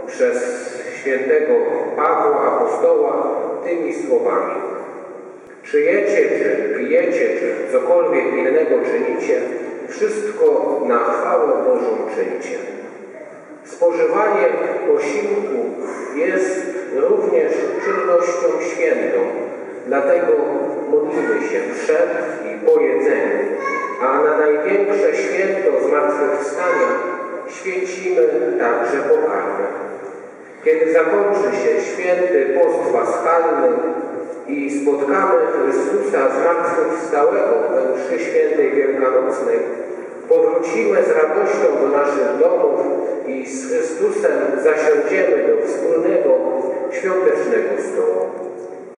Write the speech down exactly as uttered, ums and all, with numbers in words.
przez świętego Pawła Apostoła tymi słowami: Przyjecie, czy pijecie, czy cokolwiek innego czynicie, wszystko na chwałę Bożą czyńcie. Spożywanie posiłku jest również czynnością świętą, dlatego modlimy się przed i po jedzeniu, a na największe święto zmartwychwstania święcimy także pokarmę. Kiedy zakończy się święty post paschalny i spotkamy Chrystusa zmartwychwstałego we mszy świętej wielkanocnej, powrócimy z radością do naszych domów i z Chrystusem zasiądziemy do wspólnego świątecznego stołu.